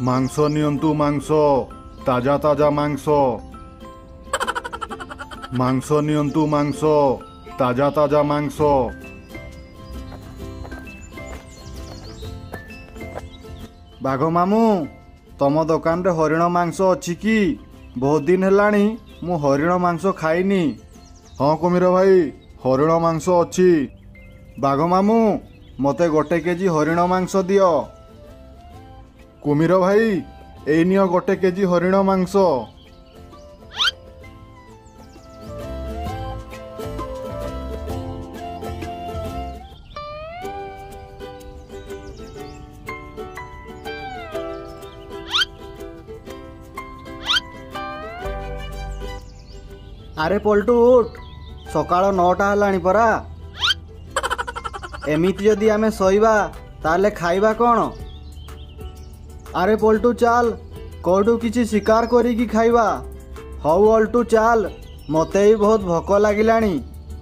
ମାଂସ ନିଅନ୍ତୁ ମାଂସ, ତାଜା ତାଜା ମାଂସ। ମାଂସ ନିଅନ୍ତୁ ମାଂସ, ତାଜା ତାଜା ମାଂସ। ବାଘ ମାମୁଁ, ତମ ଦୋକାନରେ ହରିଣ ମାଂସ ଅଛି କି? ବହୁତ ଦିନ ହେଲାଣି ମୁଁ ହରିଣ ମାଂସ ଖାଇନି। ହଁ କୁମ୍ଭୀର ଭାଇ, ହରିଣ ମାଂସ ଅଛି। ବାଘ ମାମୁଁ, ମୋତେ 1 କେଜି ହରିଣ ମାଂସ ଦିଅ। କୁମ୍ଭୀର ଭାଇ, ଏଇ ନିଅ 1 କେଜି ହରିଣ ମାଂସ। ଆରେ ପଲ୍ଟୁ ଉଠ, ସକାଳ 9ଟା ହେଲାଣି ପରା। ଏମିତି ଯଦି ଆମେ ଶୋଇବା ତାହେଲେ ଖାଇବା କ'ଣ? ଆରେ ପଲ୍ଟୁ ଚାଲ, କୋଉଠୁ କିଛି ଶିକାର କରିକି ଖାଇବା। ହଉ ଅଲ୍ଟୁ ଚାଲ, ମୋତେ ବି ବହୁତ ଭୋକ ଲାଗିଲାଣି।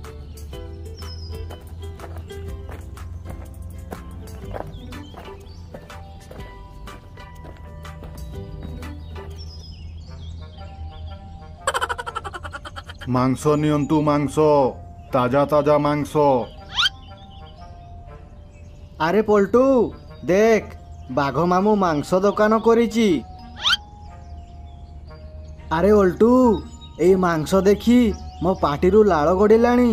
ମାଂସ ନିଅନ୍ତୁ ମାଂସ, ତାଜା ତାଜା ମାଂସ। ଆରେ ପଲ୍ଟୁ ଦେଖ, ବାଘ ମାମୁଁ ମାଂସ ଦୋକାନ କରିଛି। ଆରେ ଅଲ୍ଟୁ, ଏଇ ମାଂସ ଦେଖି ମୋ ପାଟିରୁ ଲାଳ ଗଡ଼ିଲାଣି।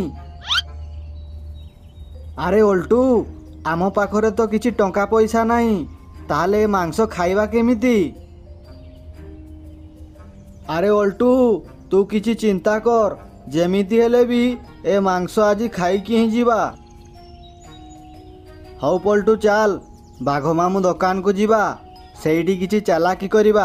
ଆରେ ଅଲ୍ଟୁ, ଆମ ପାଖରେ ତ କିଛି ଟଙ୍କା ପଇସା ନାହିଁ, ତାହେଲେ ଏ ମାଂସ ଖାଇବା କେମିତି? ଆରେ ଅଲ୍ଟୁ, ତୁ କିଛି ଚିନ୍ତା କର, ଯେମିତି ହେଲେ ବି ଏ ମାଂସ ଆଜି ଖାଇକି ହିଁ ଯିବା। ହଉ ପଲ୍ଟୁ ଚାଲ, ବାଘ ମାମୁଁ ଦୋକାନକୁ ଯିବା, ସେଇଠି କିଛି ଚାଲାକି କରିବା।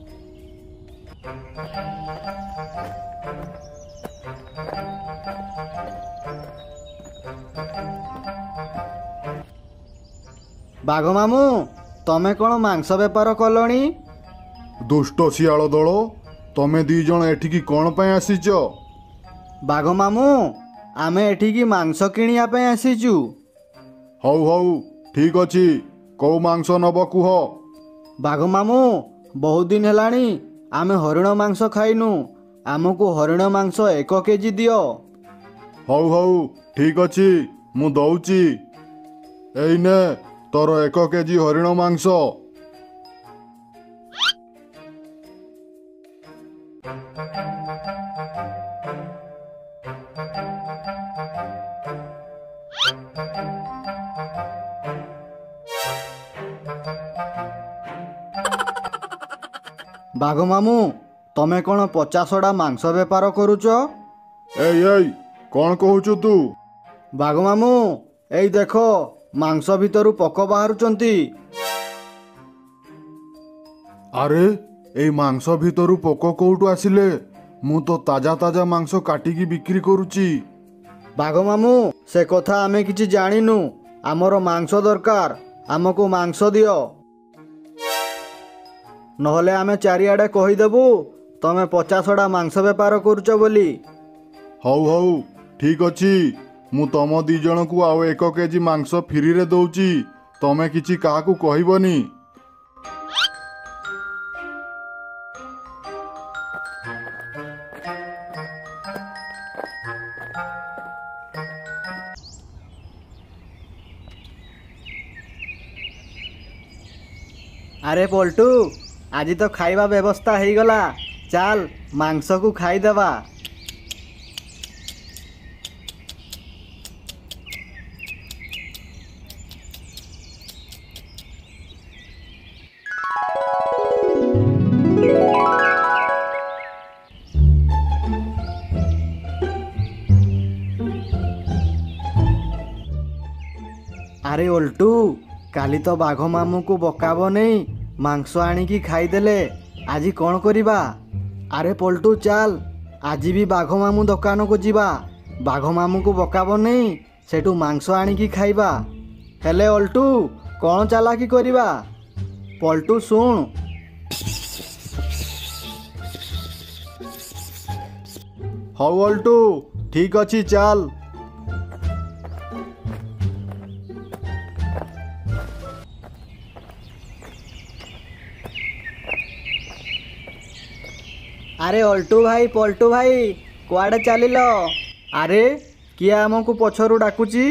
ବାଘ ମାମୁଁ, ତମେ କ'ଣ ମାଂସ ବେପାର କଲଣି? ଦୁଷ୍ଟ ଶିଆଳ ଦଳ, ତମେ 2 ଜଣ ଏଠିକି କ'ଣ ପାଇଁ ଆସିଛ? ବାଘ ମାମୁଁ, ଆମେ ଏଠିକି ମାଂସ କିଣିବା ପାଇଁ ଆସିଛୁ। ହଉ ହଉ, ଠିକ୍ ଅଛି, କୋଉ ମାଂସ ନେବ କୁହ? ବାଘ ମାମୁଁ, ବହୁତ ଦିନ ହେଲାଣି ଆମେ ହରିଣ ମାଂସ ଖାଇନୁ, ଆମକୁ ହରିଣ ମାଂସ 1 କେଜି ଦିଅ। ହଉ ହଉ, ଠିକ୍ ଅଛି, ମୁଁ ଦଉଛି। ଏଇ ନେ ତୋର 1 କେଜି ହରିଣ ମାଂସ। ବାଘ ମାମୁଁ, ତମେ କ'ଣ 50ଟା ମାଂସ ବେପାର କରୁଛ? ଏଇ କ'ଣ କହୁଛୁ ତୁ? ବାଘ ମାମୁଁ, ଏଇ ଦେଖ, ମାଂସ ଭିତରୁ ପୋକ ବାହାରୁଛନ୍ତି। ଆରେ, ଏଇ ମାଂସ ଭିତରୁ ପୋକ କୋଉଠୁ ଆସିଲେ? ମୁଁ ତ ତାଜା ତାଜା ମାଂସ କାଟିକି ବିକ୍ରି କରୁଛି। ବାଘ ମାମୁଁ, ସେ କଥା ଆମେ କିଛି ଜାଣିନୁ, ଆମର ମାଂସ ଦରକାର, ଆମକୁ ମାଂସ ଦିଅ। ନହେଲେ ଆମେ ଚାରିଆଡ଼େ କହିଦେବୁ ତମେ 50ଟା ମାଂସ ବେପାର କରୁଛ ବୋଲି। ହଉ ହଉ, ଠିକ୍ ଅଛି, ମୁଁ ତମ 2 ଜଣଙ୍କୁ ଆଉ 1 କେଜି ମାଂସ ଫ୍ରିରେ ଦଉଛି, ତମେ କିଛି କାହାକୁ କହିବନି। ଆରେ ପଲ୍ଟୁ, ଆଜି ତ ଖାଇବା ବ୍ୟବସ୍ଥା ହେଇଗଲା, ଚାଲ ମାଂସକୁ ଖାଇଦେବା। ଆରେ ଅଲ୍ଟୁ, କାଲି ତ ବାଘ ମାମୁଁକୁ ବକାବ ନେଇ ମାଂସ ଆଣିକି ଖାଇଦେଲେ, ଆଜି କ'ଣ କରିବା? ଆରେ ପଲ୍ଟୁ ଚାଲ, ଆଜି ବି ବାଘ ମାମୁଁ ଦୋକାନକୁ ଯିବା, ବାଘ ମାମୁଁକୁ ବକାବ ନେଇ ସେଠୁ ମାଂସ ଆଣିକି ଖାଇବା। ହେଲେ ଅଲ୍ଟୁ, କ'ଣ ଚାଲାକି କରିବା? ପଲ୍ଟୁ ଶୁଣ, ହଉ ଅଲ୍ଟୁ, ଠିକ୍ ଅଛି, ଚାଲ। ଆରେ ଅଲ୍ଟୁ ଭାଇ ପଲ୍ଟୁ ଭାଇ କୁଆଡ଼େ ଚାଲିଲ? ଆରେ କିଏ ଆମକୁ ପଛରୁ ଡାକୁଛି?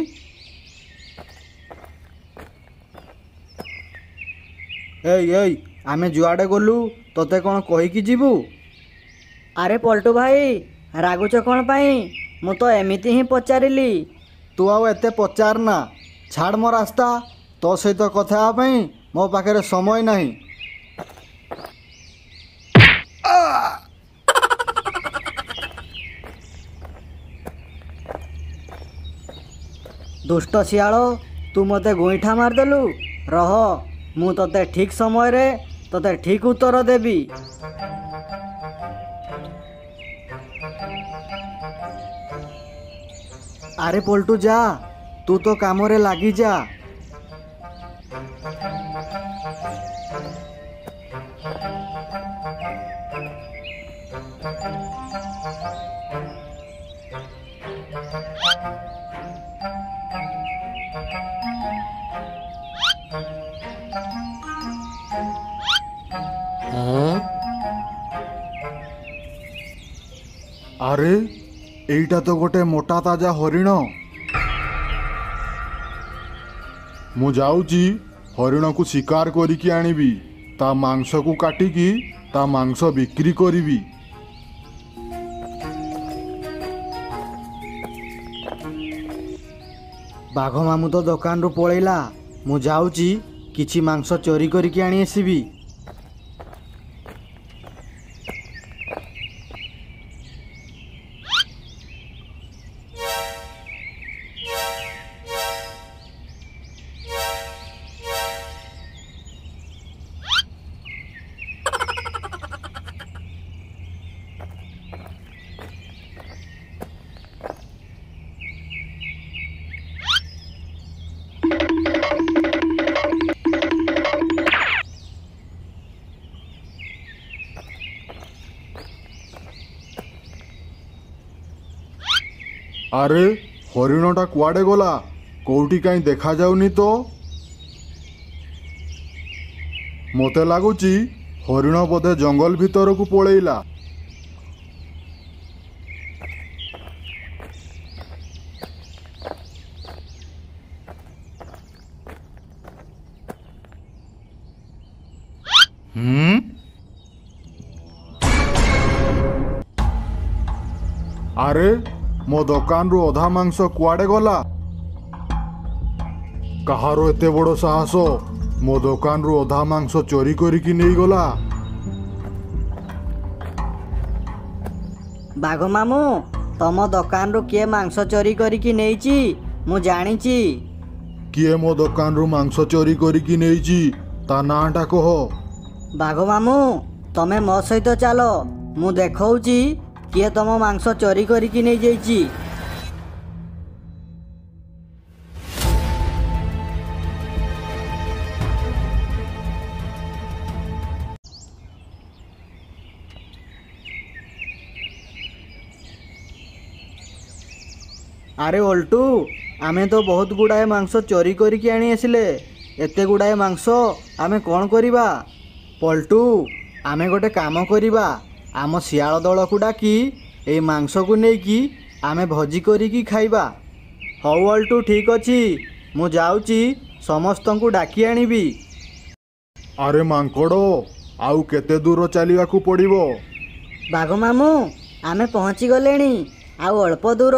ଏଇ ଏଇ ଆମେ ଯୁଆଡ଼େ ଗଲୁ ତତେ କ'ଣ କହିକି ଯିବୁ? ଆରେ ପଲ୍ଟୁ ଭାଇ ରାଗୁଛ କ'ଣ ପାଇଁ? ମୁଁ ତ ଏମିତି ହିଁ ପଚାରିଲି। ତୁ ଆଉ ଏତେ ପଚାର ନା, ଛାଡ଼ ମୋ ରାସ୍ତା। ତୋ ସହିତ କଥା ହେବା ପାଇଁ ମୋ ପାଖରେ ସମୟ ନାହିଁ। ଦୁଷ୍ଟ ଶିଆଳ, ତୁ ମୋତେ ଗୋଇଠା ମାରିଦେଲୁ। ରହ, ମୁଁ ତତେ ଠିକ୍ ସମୟରେ ତତେ ଠିକ୍ ଉତ୍ତର ଦେବି। ଆରେ ପଲ୍ଟୁ ଯା, ତୁ ତ କାମରେ ଲାଗିଯା। ଆରେ ଏଇଟା ତ ଗୋଟେ ମୋଟା ତାଜା ହରିଣ। ମୁଁ ଯାଉଛି ହରିଣକୁ ଶିକାର କରିକି ଆଣିବି। ତା ମାଂସକୁ କାଟିକି ତା ମାଂସ ବିକ୍ରି କରିବି। ବାଘ ମାମୁଁ ତ ଦୋକାନରୁ ପଳେଇଲା। ମୁଁ ଯାଉଛି କିଛି ମାଂସ ଚୋରି କରିକି ଆଣି ଆସିବି। ଆରେ ହରିଣଟା କୁଆଡ଼େ ଗଲା? କୋଉଠି କାହିଁ ଦେଖାଯାଉନି ତ। ମୋତେ ଲାଗୁଛି ହରିଣ ବୋଧେ ଜଙ୍ଗଲ ଭିତରକୁ ପଳେଇଲା। ଆରେ ମୋ ଦୋକାନରୁ ଅଧା ମାଂସ କୁଆଡ଼େ ଗଲା? କାହାର ଏତେ ବଡ଼ ସାହସ ମୋ ଦୋକାନରୁ ଅଧା ମାଂସ ଚୋରି କରିକି ନେଇଗଲା? ବାଘ ମାମୁଁ, ତମ ଦୋକାନରୁ କିଏ ମାଂସ ଚୋରି କରିକି ନେଇଛି ମୁଁ ଜାଣିଛି। କିଏ ମୋ ଦୋକାନରୁ ମାଂସ ଚୋରି କରିକି ନେଇଛି ତା ନାଁଟା କହ। ବାଘ ମାମୁଁ, ତମେ ମୋ ସହିତ ଚାଲ, ମୁଁ ଦେଖଉଛି କିଏ ତମ ମାଂସ ଚୋରି କରିକି ନେଇଯାଇଛି। ଆରେ ଅଲ୍ଟୁ, ଆମେ ତ ବହୁତ ଗୁଡ଼ାଏ ମାଂସ ଚୋରି କରିକି ଆଣି ଆସିଲେ। ଏତେ ଗୁଡ଼ାଏ ମାଂସ ଆମେ କ'ଣ କରିବା? ପଲ୍ଟୁ, ଆମେ ଗୋଟେ କାମ କରିବା। ଆମ ଶିଆଳ ଦଳକୁ ଡାକି ଏଇ ମାଂସକୁ ନେଇକି ଆମେ ଭୋଜି କରିକି ଖାଇବା। ହଉ ଅଲ୍ଟୁ, ଠିକ୍ ଅଛି, ମୁଁ ଯାଉଛି ସମସ୍ତଙ୍କୁ ଡାକି ଆଣିବି। ଆରେ ମାଙ୍କଡ଼, ଆଉ କେତେ ଦୂର ଚାଲିବାକୁ ପଡ଼ିବ? ବାଘ ମାମୁଁ, ଆମେ ପହଞ୍ଚି ଗଲେଣି, ଆଉ ଅଳ୍ପ ଦୂର।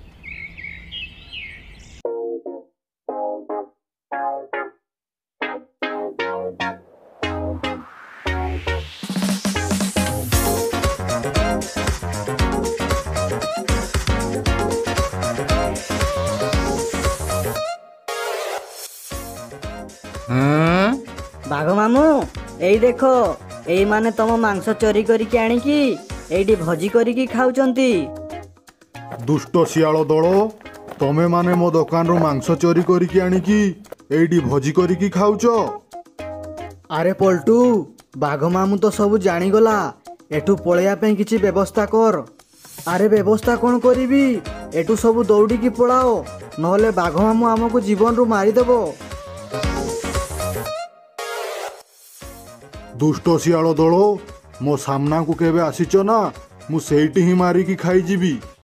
ବାଘ ମାମୁଁ, ଏଇ ଦେଖ, ଏଇମାନେ ତମ ମାଂସ ଚୋରି କରିକି ଆଣିକି ଏଇଠି ଭୋଜି କରିକି ଖାଉଛନ୍ତି। ଦୁଷ୍ଟ ଶିଆଳ ଦଳ, ତମେ ମାନେ ମୋ ଦୋକାନରୁ ମାଂସ ଚୋରି କରିକି ଆଣିକି ଏଇଠି ଭୋଜି କରିକି ଖାଉଛ? ଆରେ ପଲ୍ଟୁ, ବାଘ ମାମୁଁ ତ ସବୁ ଜାଣିଗଲା। ଏଠୁ ପଳେଇବା ପାଇଁ କିଛି ବ୍ୟବସ୍ଥା କର। ଆରେ ବ୍ୟବସ୍ଥା କ'ଣ କରିବି? ଏଠୁ ସବୁ ଦୌଡ଼ିକି ପଳାଅ, ନହେଲେ ବାଘ ମାମୁଁ ଆମକୁ ଜୀବନରୁ ମାରିଦେବ। ଦୁଷ୍ଟ ଶିଆଳ ଦଳ, ମୋ ସାମ୍ନାକୁ କେବେ ଆସିଛ ନା ମୁଁ ସେଇଠି ହିଁ ମାରିକି ଖାଇଯିବି।